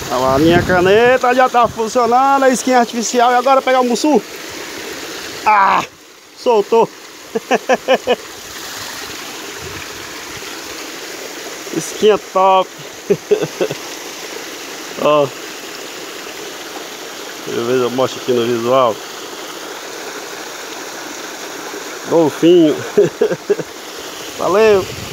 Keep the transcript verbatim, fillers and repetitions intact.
Olha lá, a minha caneta já tá funcionando, a skin artificial. E agora pegar o mussu. Ah, soltou. Skin é top. Ó, deixa eu ver se eu mostro aqui no visual. Golfinho. Valeu.